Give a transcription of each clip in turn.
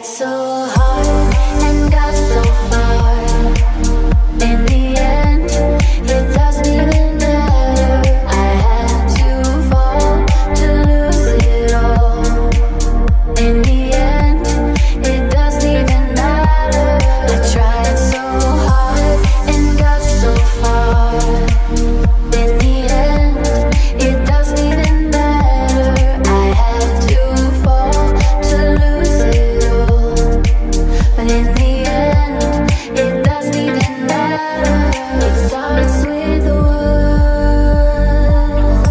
tried so hard and got so far. In the end, it doesn't even matter. I had to fall to lose it all. In the end, it doesn't even matter. I tried so hard and got so far. In the end, it doesn't even matter. I had to fall to lose it all. But in the end, it doesn't even matter. It starts with a word.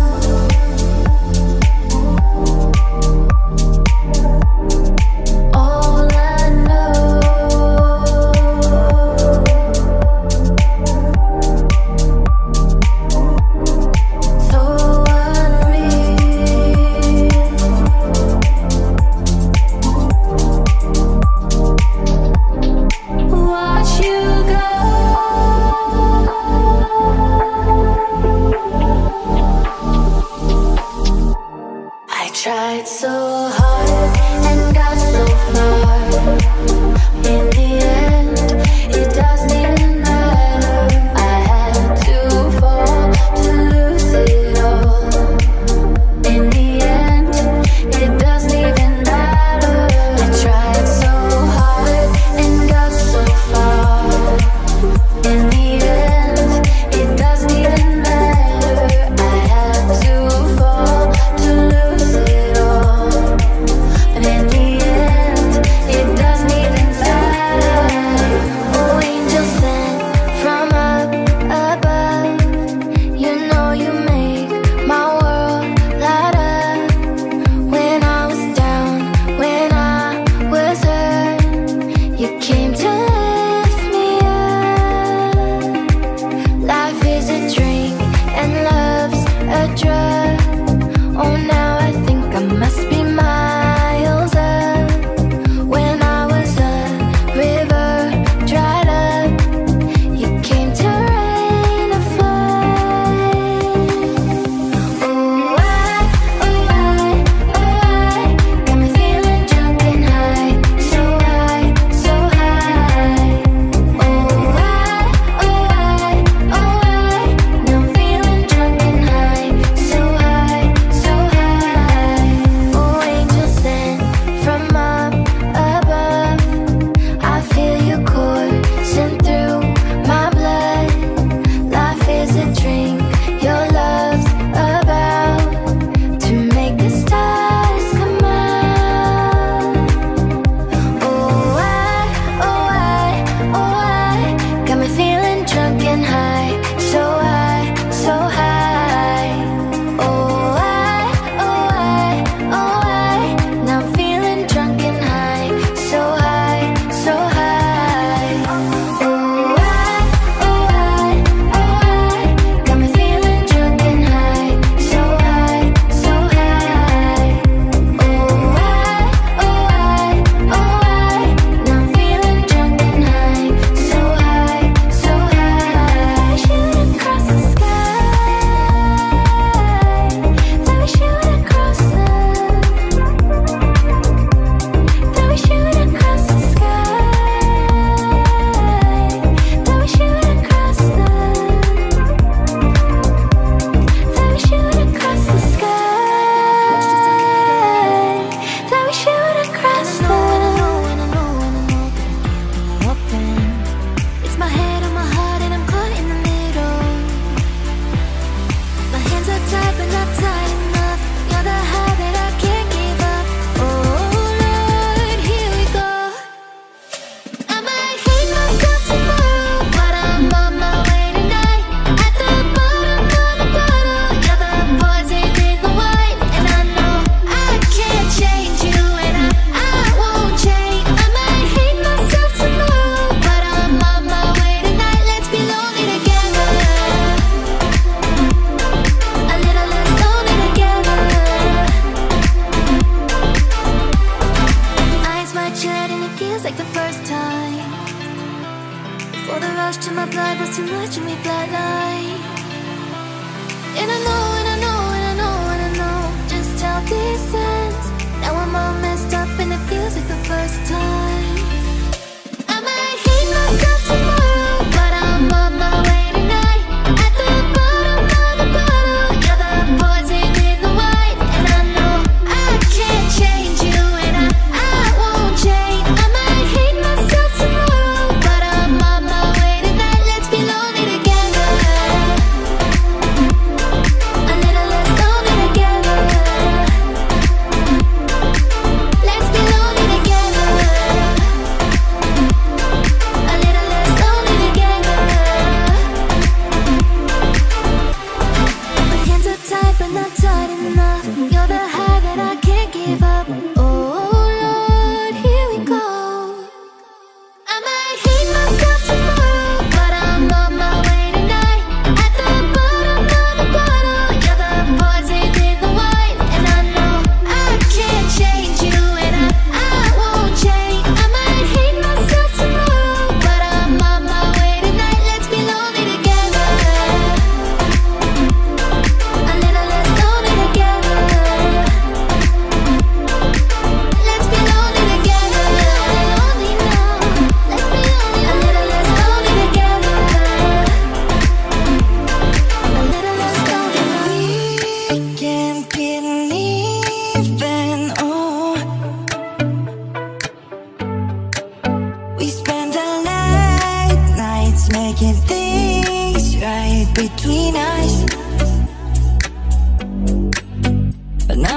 All I know, so unreal. Watch you go. I tried so hard and got so far. In the end, it doesn't even matter. I had to fall to lose it all. In the end, it doesn't even matter. I tried so hard and got so far. In the end, it doesn't even matter. I had to fall to lose it all.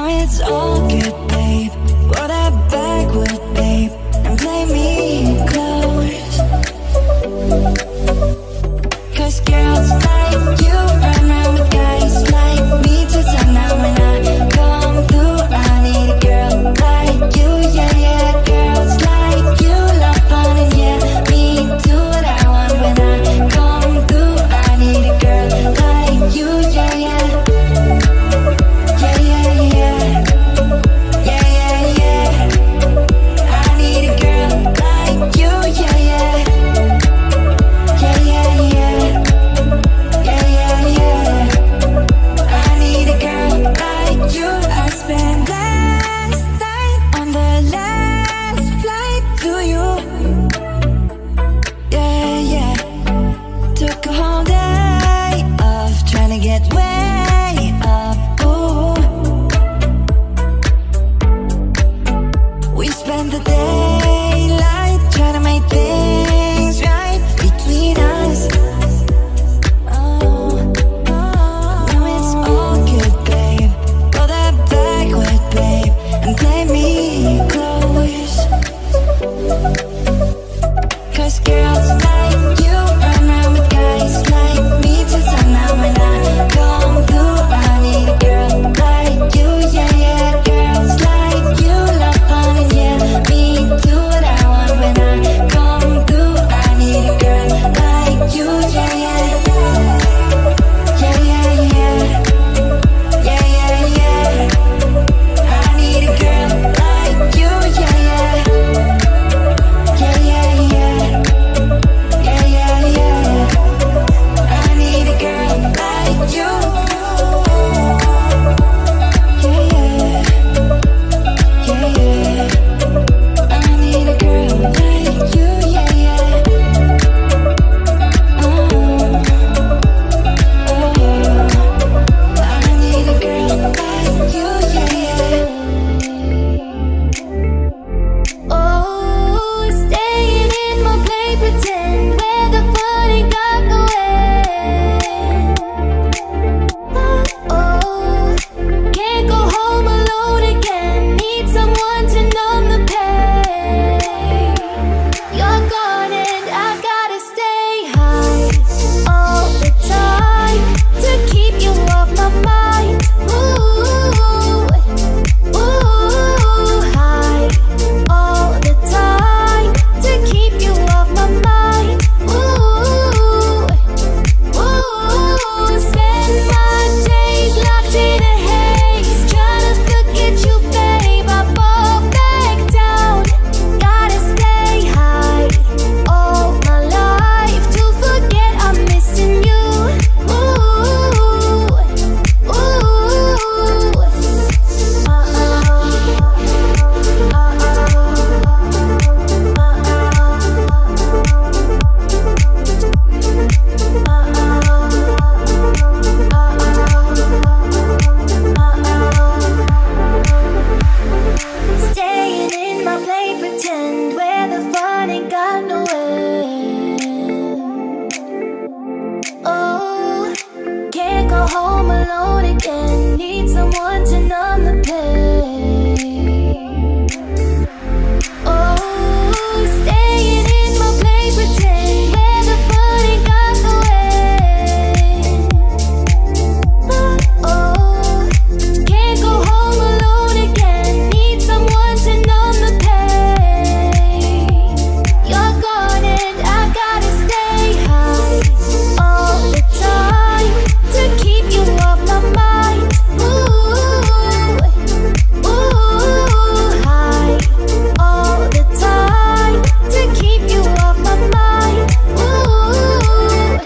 Now it's all good, babe. Roll that backward, babe, and play me close. 'Cause girls like you run around with guys like me till sundown. When I come through, I need a girl like you, yeah, yeah. Girls like you love fun and yeah, me do what I want. When I come through, I need a girl like you, yeah, yeah. Yeah, yeah, yeah. Yeah, yeah, yeah. I need a girl like you, yeah, yeah. Yeah, yeah, yeah. Yeah, yeah, yeah. I need a girl like you. I spent last night on the last flight to you. Yeah, yeah. Took a whole day of trying to get way up. Ooh. We spent the daylight trying to make things right between us. Oh, now it's all good, babe. Roll that backward, babe, and play me close. 'Cause girls like you run around with guys like me till sundown. When I come through, I need a girl like you, yeah, yeah. Girls like you love fun and yeah, me do what I want. When I come through, I need a girl like you, yeah, yeah. Yeah, yeah, yeah. Yeah, yeah, yeah. I need a girl like you, yeah, yeah. Yeah, yeah, yeah. Yeah, yeah, yeah. I need a girl like you. Yeah, yeah. Yeah, yeah. I need a girl like you, yeah, yeah. Oh, I need a girl like you, yeah, yeah. Oh, staying in my play pretend where the fun ain't got no end. Oh, can't go home alone again. Need someone to numb the pain. You're gone and I gotta stay high all the time to keep you off my mind. Ooh, ooh, high all the time to keep you off my mind. Ooh, ooh, spend my days locked in a haze, trying to forget you, babe. I fall back down, gotta stay high all my life to forget I'm missing you. Ooh, staying in my play pretend where the fun ain't got no end. Oh, can't go home alone again. Need someone to numb the pain. Oh, staying in my play pretend where the fun ain't got no end. Oh, can't go home alone again. Need someone to numb the pain. You're gone and I gotta stay high all the time to keep you off my mind. Ooh, ooh, high all the time to keep you off my mind. Ooh,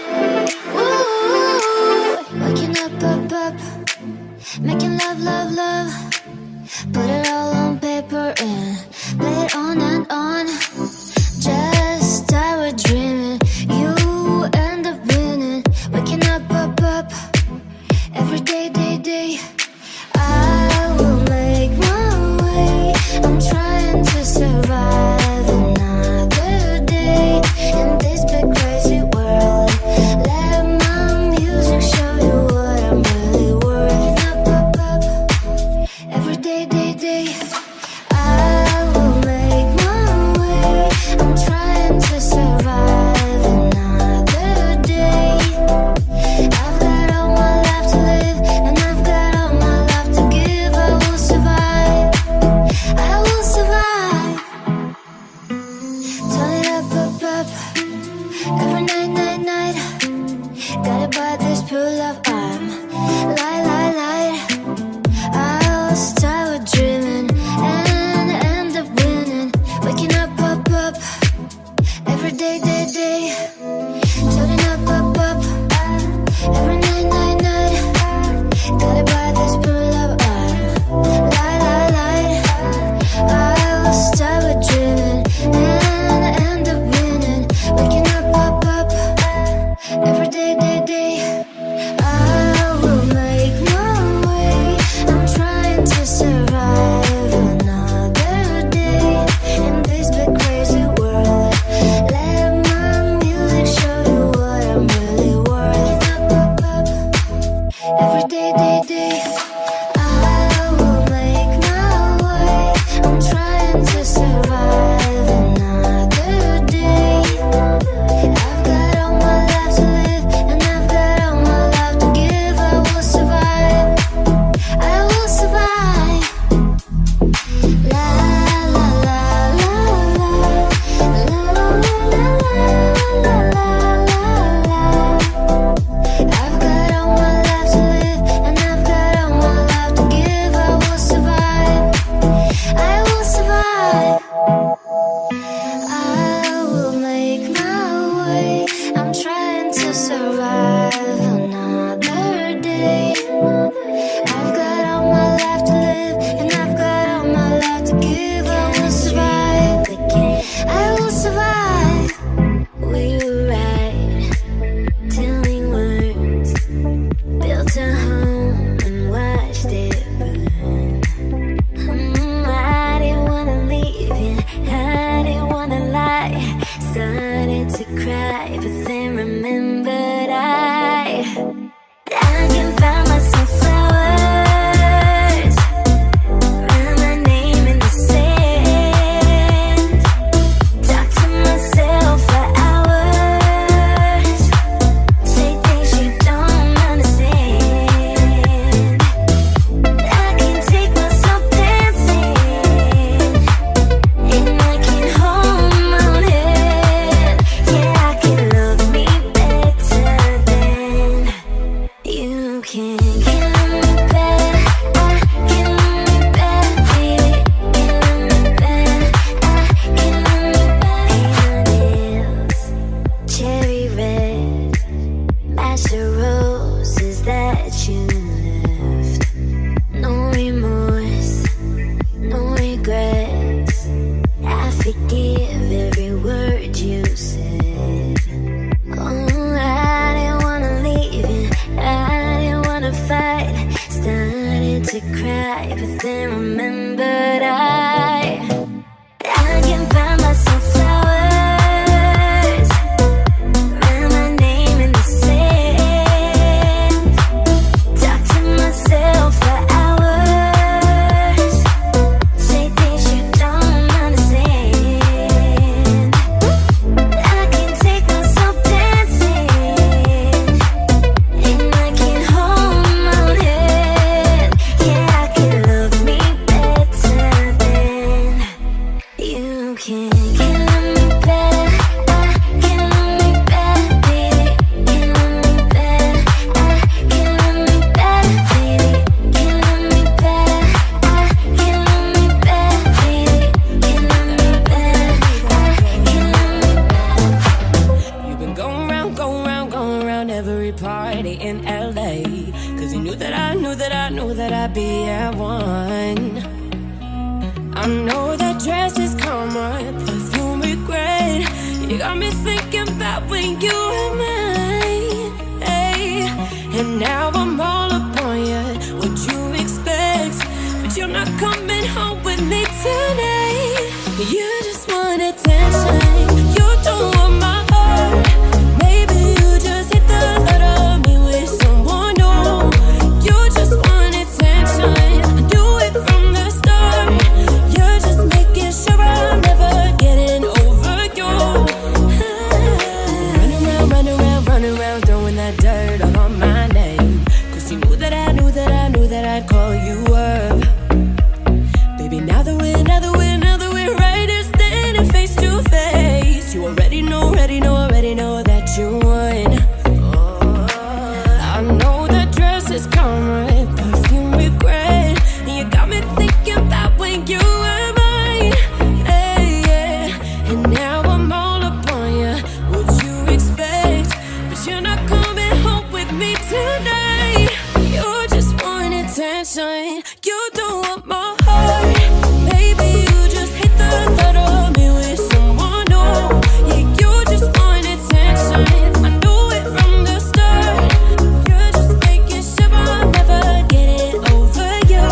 ooh, waking up, making love, love, love. Put it all on paper and play it on and on. Just start dreaming, you end up winning. Waking up, every day, day, day. I will make my way. I'm trying to survive another day in this big crazy world. Let my music show you what I'm really worth. Every cry, but then remembered I can buy myself flowers, write my name in the sand, talk to myself for hours, say things you don't understand. I can take myself dancing, and I can hold my own head. Yeah, I can love me better than you can. Can love me better, I can love me better, baby. Can love me better, I can love me better, baby. Can love me better, I can love me better, baby. Can love me better, I can love me better. You've been going round, going round, going round every party in LA. Cause you knew that I knew that I knew that I'd be at one. I know that dress is karma, perfume regret. You got me thinking about when you were mine, hey. And now I'm all upon you, what you expect. But you're not coming home with me tonight. You just want attention, you don't want my heart. Maybe you just hit the thought of me with someone new. You just want attention, I knew it from the start. You're just making sure I'm never getting over you. Run around, throwing that dirt all on my name. Cause you knew that I knew that I knew that I'd call you up. Baby, now that we're right here standing face to face, you already know that you won. I know that dress is karma, perfume regret. And you got me thinking about when you were mine, hey, yeah. And now I'm all upon you, what you expect. But you're not coming home with me tonight. You just want attention, you don't want my heart. Maybe you just hit the thought of me with someone new. Yeah, you just want attention, I knew it from the start. You're just making sure I'm never getting over you.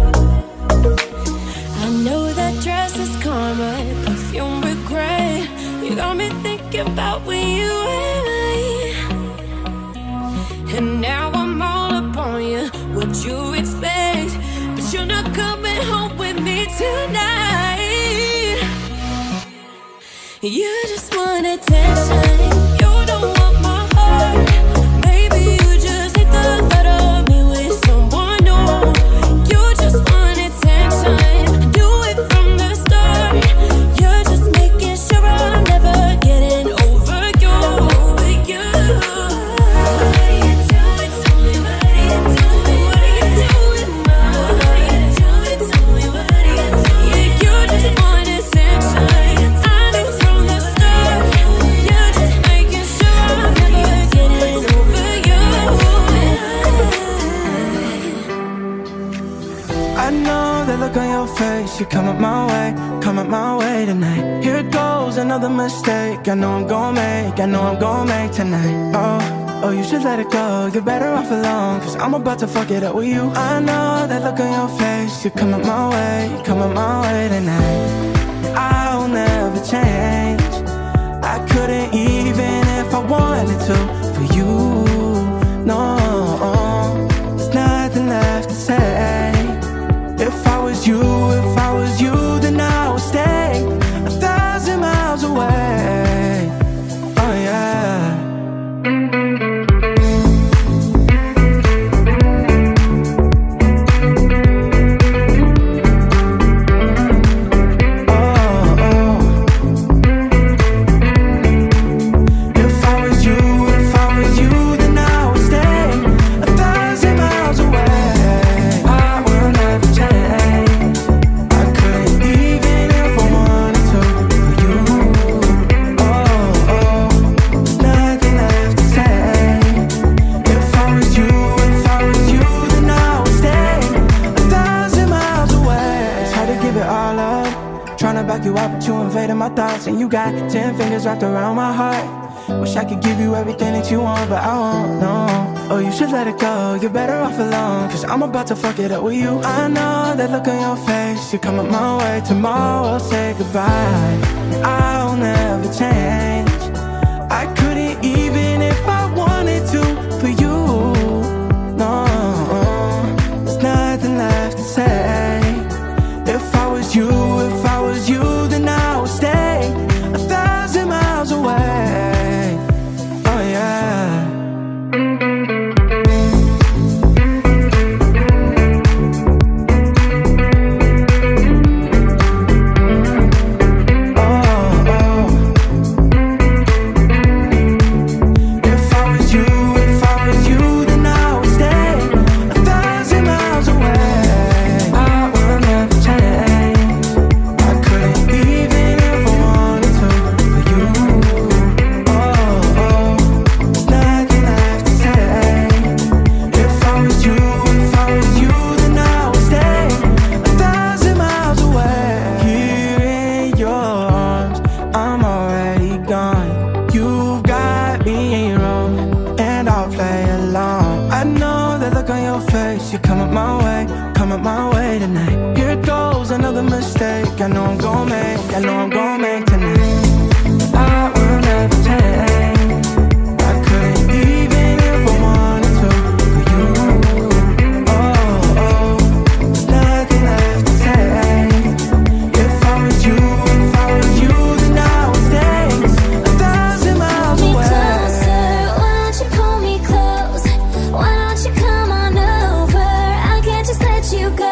I know that dress is karma, perfume regret. You got me thinking about when you were mine. And now I'm all upon you, what you expect. But you're not coming home with me tonight. You just want attention, you don't want my heart. Maybe you just hit the thought of me with someone new. You just want attention, I knew it from the start. You're just making sure I'm never getting over you. What are you doing to me? What are you doing? What are you doing, mom? What are you doing to me? What are you doing? Yeah, you just want attention, I knew from the start. You're just making sure I'm never getting over you. I know that look on your face. You're coming my way tonight. Here it goes, another mistake. I know I'm gonna make tonight. Oh, you should let it go. You're better off alone, cause I'm about to fuck it up with you. I know that look on your face. You're coming my way tonight. I'll never change. I couldn't even if I wanted to for you. No, there's nothing left to say. If I was you, then I would stay 1,000 miles away. Oh yeah. If I was you, then I would stay 1,000 miles away. I will never change. I couldn't even if I wanted to for you. There's nothing left to say. If I was you, then I would stay 1,000 miles away. It's hard to give it all up, trying to back you up, but you invaded my thoughts. And you got 10 fingers wrapped around my heart. Wish I could give you everything that you want, but I won't, no. oh, you should let it go. You're better off alone, cause I'm about to fuck it up with you. I know that look on your face. You come up my way, tomorrow I'll say goodbye. I'll never change. I couldn't even if I wanted to for you. No, there's nothing left to say. If I was you, then I would stay 1,000 miles away. Oh yeah. I know I'm gon' make tonight. I will never change. I couldn't even if I wanted to for you. Oh, there's nothing left to say. If I was you, then I would stay 1,000 miles away. Closer, why don't you pull me close? Why don't you come on over? I can't just let you go.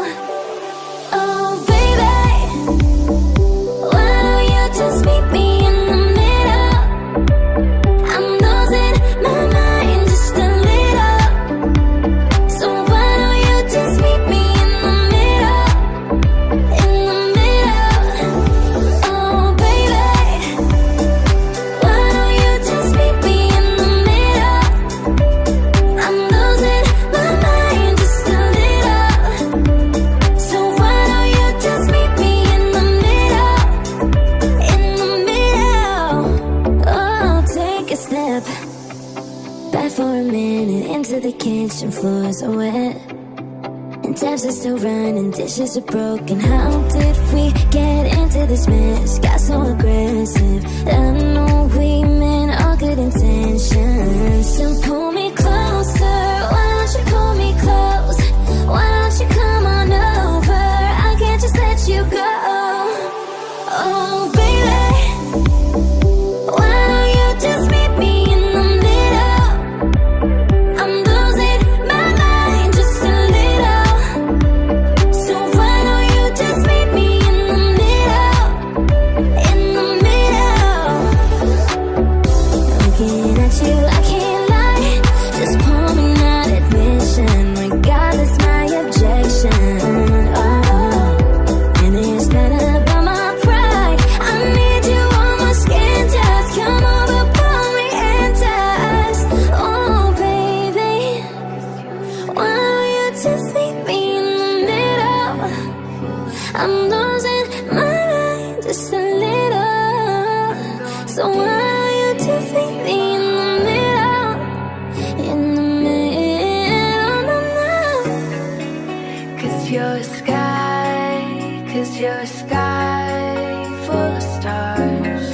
Kitchen floors are wet and taps are still running, dishes are broken. How did we get into this mess? Got so aggressive. I know we meant all good intentions. So pull me closer. Why don't you pull me close? Why don't you come on over? I can't just let you go. Oh baby, why don't you just meet me in the middle? I'm losing my mind just a little. So why don't you just meet me in the middle? In the middle. Looking at you, I can't lie. Just pull me not admission. Regardless my objection. And it's not about my pride. I need you on my skin. Just come over, pull me and touch. Oh baby, why don't you just meet me in the middle? I'm losing my mind just a little. So why don't you just meet me in the middle? In the middle, no, no. 'Cause you're a sky, 'cause you're a sky full of stars.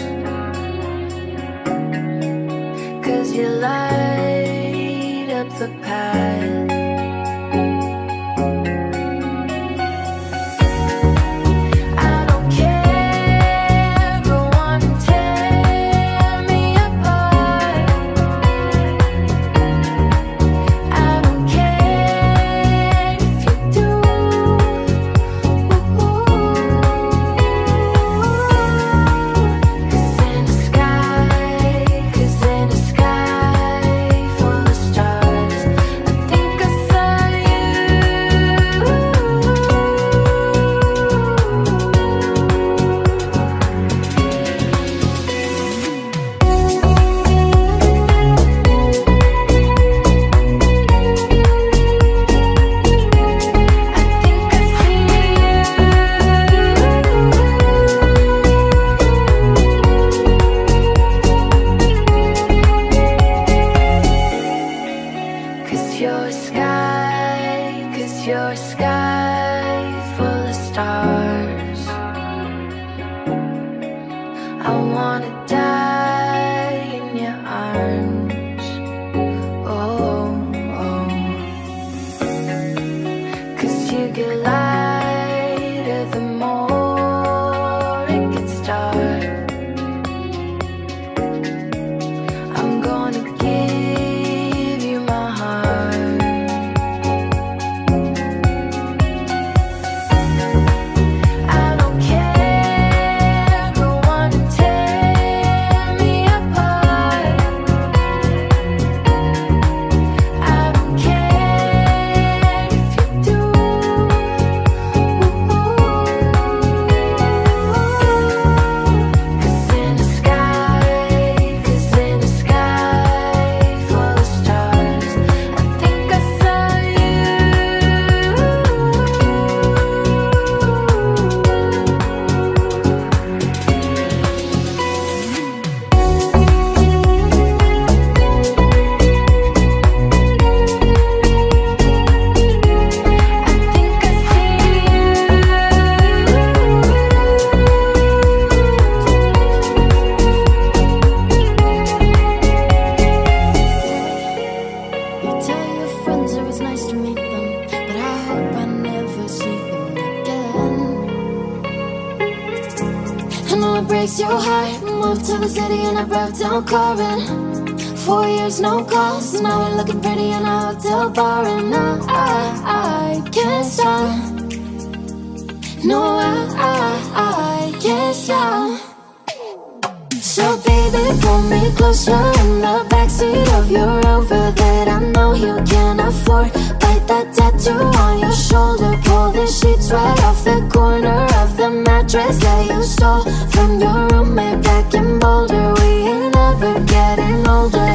'Cause you light up the path. I don't care, go on and tear me apart. I don't care if you do. 'Cause in the sky full of stars, breaks your heart. Moved to the city and I broke down crying. 4 years, no calls. Now we're looking pretty in a hotel bar. And I can't stop. No, I can't stop. So baby, pull me closer in the backseat of your Rover that I know you can't afford. Bite that tattoo on your shoulder. Pull the sheets right off the corner of the mattress that you stole from your roommate back in Boulder. We ain't ever getting older.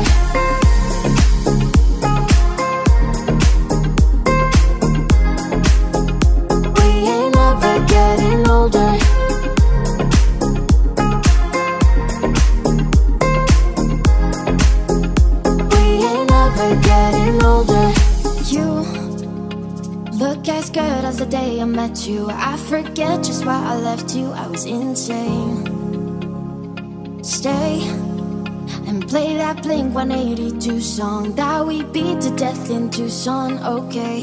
We ain't ever getting older. Getting older. You look as good as the day I met you. I forget just why I left you. I was insane. Stay and play that Blink-182 song that we beat to death in Tucson. Okay,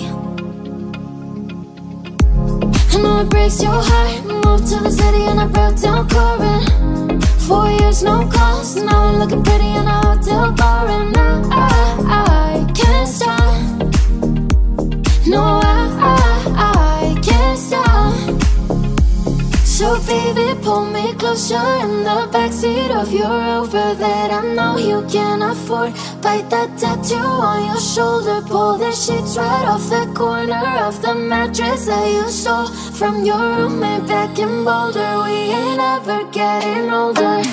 I know it breaks your heart. Moved to the city and I broke down crying. 4 years, no calls. Now we're looking pretty in a hotel bar. And I can't stop. No, I can't stop. So baby, pull me closer in the backseat of your Rover that I know you can't afford. Bite that tattoo on your shoulder. Pull the sheets right off the corner of the mattress that you stole from your roommate back in Boulder. We ain't ever getting older.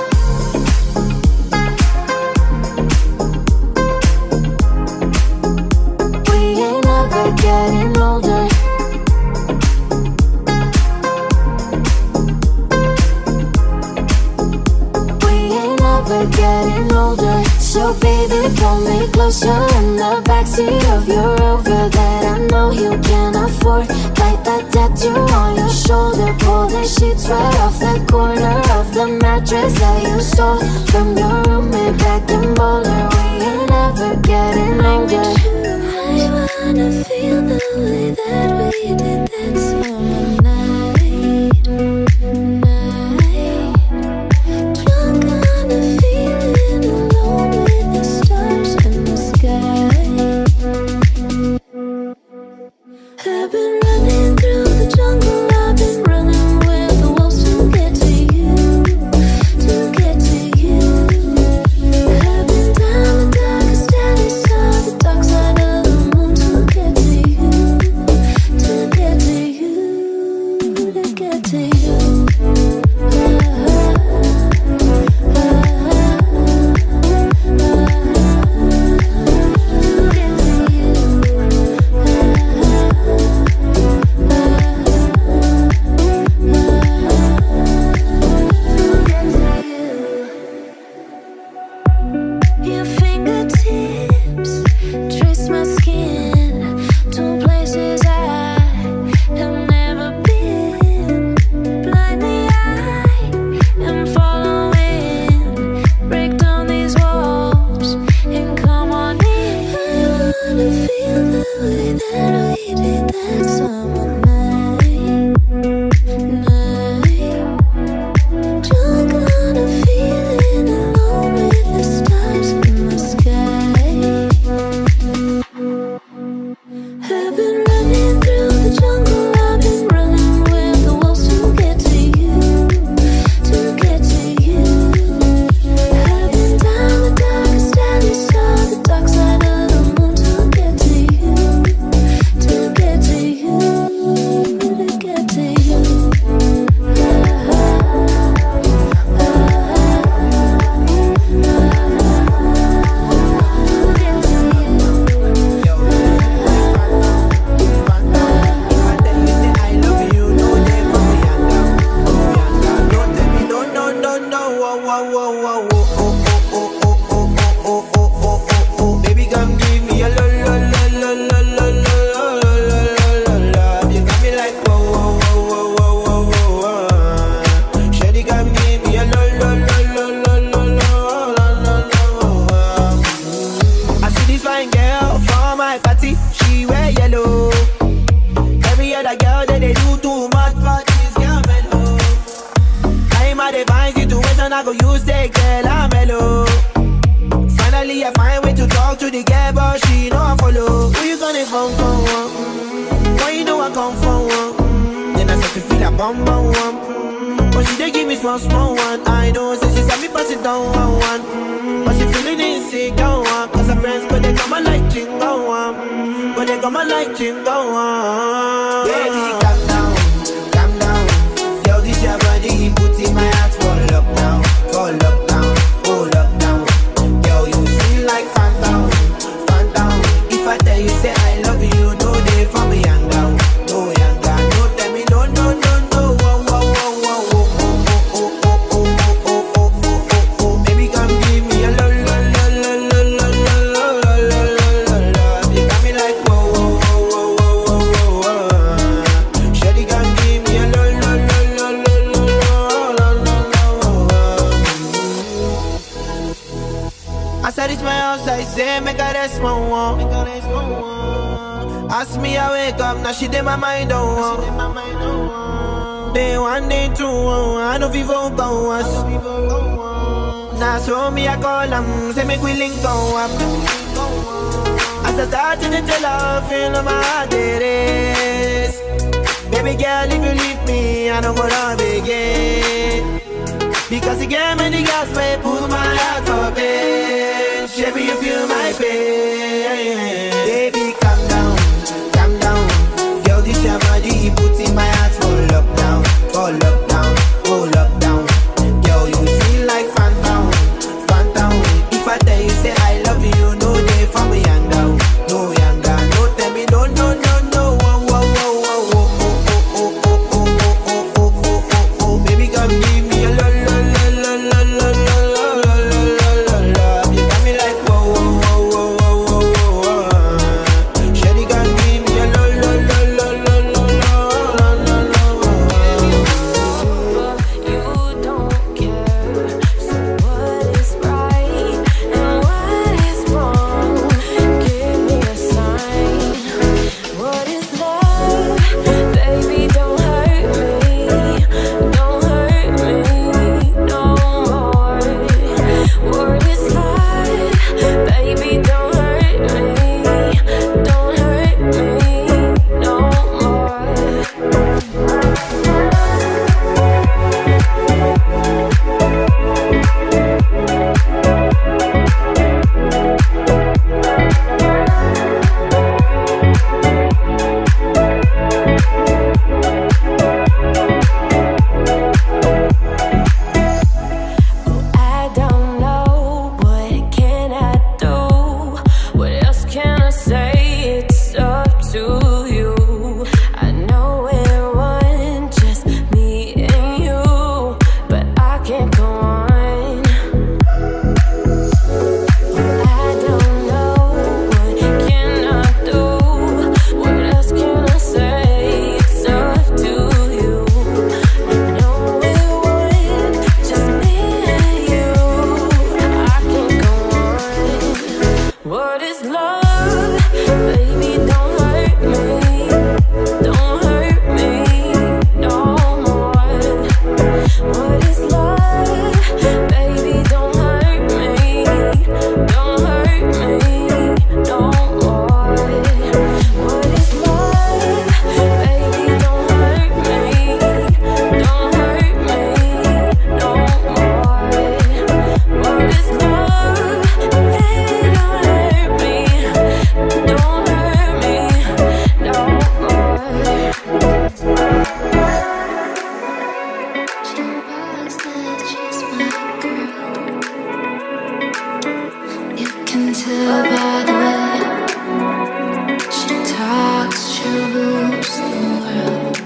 We ain't ever getting older. We're getting older. So baby, pull me closer in the backseat of your Rover that I know you can't afford. Bite that tattoo on your shoulder. Pull the sheets right off the corner of the mattress that you stole from your roommate back in Boulder. We ain't ever getting older. I wanna feel the way that we did that summer night. I've been running through the jungle, I've been running with the wolves to get to you, to get to you. I've been down the darkest alley, saw the dark side of the moon to get to you, to get to you, to get to you. Your fingertips trace my skin to places I have never been. Blindly I am following. Break down these walls and come on in. I wanna feel the way that we did that summer night. Drunk on a feeling alone with the stars in the sky. I've been running through the jungle, I've been running with the wolves to get to you, to get to you. I've been down the darkest alley, saw the dark side of the moon to get to you, to get to you, to get to you. Baby, come give me a la la la la la la la la la la. You got me like whoa whoa whoa whoa whoa whoa whoa. Shawty, come give me a la la la la la la la la la. I see this fine girl from my party, she wear yellow. Every other girl that they do too much, but this girl mellow. I'm at the vine, I go use the girl, I'm mellow. Finally I find way to talk to the girl, but she know I follow. Who you gonna phone for? Why you know I come for one? Then I start to feel a bum bum one. But she dey give me small small one. I know, say she got me pass it down one. But she feeling insecure one. Cause her friends go they come and like chingo one. But they come and like chingo one. Baby, calm down, calm down. Yo, this your body, put in my heart for lockdown, oh lockdown. Yo, you feel like phantom. If I tell you say I love you, no day for me young down, no young down. No tell me no. Baby, come give me a lo. You got me like whoa. Shawty, come give me a lo. As I reach my house, I say, make a rest, my one. Ask me, I wake up, now she did my mind, oh. Day one, day two, I know people go us. Now so me, I call them, say make we link go up. As I start to tell her, feel my heart it is. Baby girl, if you leave me, I don't go love again. Because you gave me the gas, may pull my heart for pain. Baby, you feel my pain. Baby, calm down. Yo, this your body, put in my heart for lockdown, oh lockdown. Yo, you feel like phantom. If I tell you say I love you, no day for me young down, no young down. No tell me no. Oh, baby, come give me a lo. You got me like whoa. Shawty, come give me a lo. You don't care. So what is right and what is wrong? Give me a sign. What is love? Baby, don't hurt me. Don't hurt me no more. What is life? Baby, don't hurt me. Don't hurt me no more. I don't know, what can I do? What else can I say? It's up to you. I know we're one, just me and you, but I can't go on. I don't know, what can I do? What else can I say? It's up to you. I know we're one, just me and you. I can't go on. What is love? Baby, don't hurt me. Don't hurt me no more. What is love? Baby, don't hurt me. Don't hurt me no more. What is love? Baby, don't hurt me. Don't hurt me no more. What is love? Baby, don't hurt me. Don't hurt me no more. You can tell by the way she talks, she rules the world.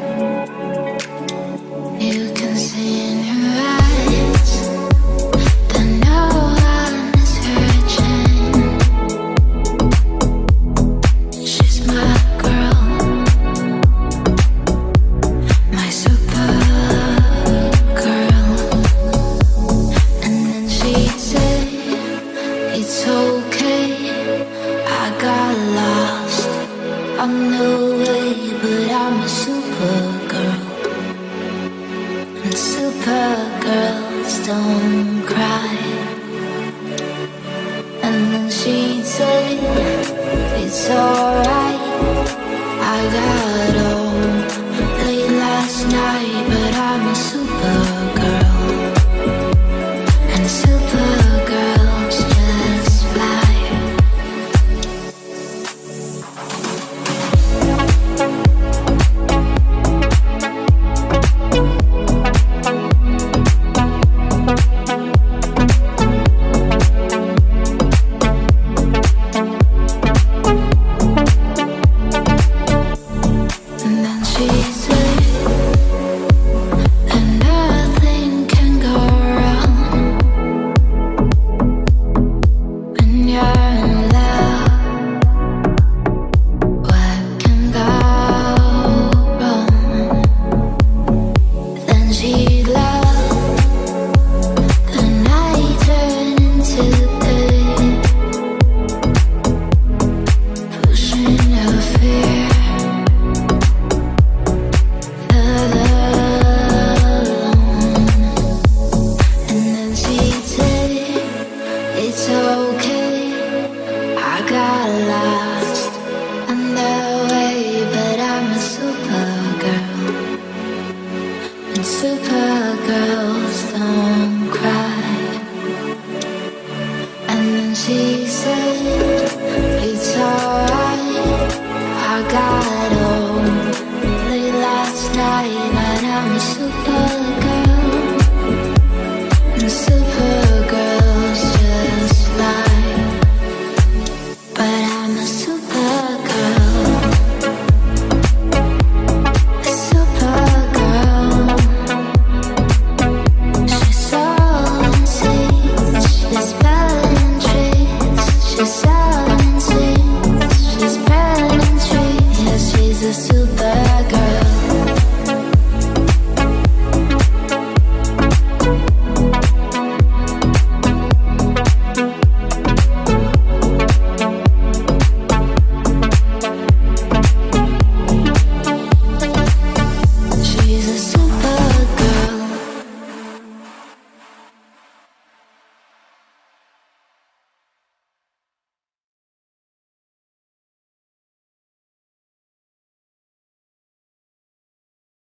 You can see in her eyes that no one is hurting. She's my girl, my super girl. And then she'd say, it's okay, I got lost on the way, but I'm a super girl. And super girls don't cry. And then she'd say, it's alright. I got home late last night, but I'm a supergirl, and supergirls just fly. Supergirls don't cry. And then she said, it's alright. I got home late last night, but I'm a supergirl.